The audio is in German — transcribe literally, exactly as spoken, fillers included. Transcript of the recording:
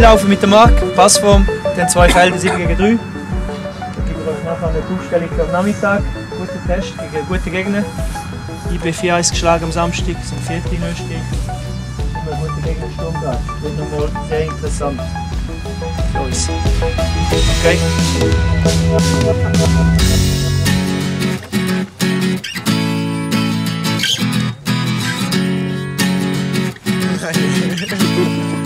einlaufen mit der Mark, Passform, dann zwei Felder sieben gegen drei. Dann gebe ich euch nachher eine Aufstellung für den Nachmittag. Guter Test gegen gute Gegner. I B vier eins geschlagen am Samstag, sind vierte in Österreich. Immer gute Gegner Sturm gehabt. Das wird nochmal sehr interessant für uns. Okay? Nein.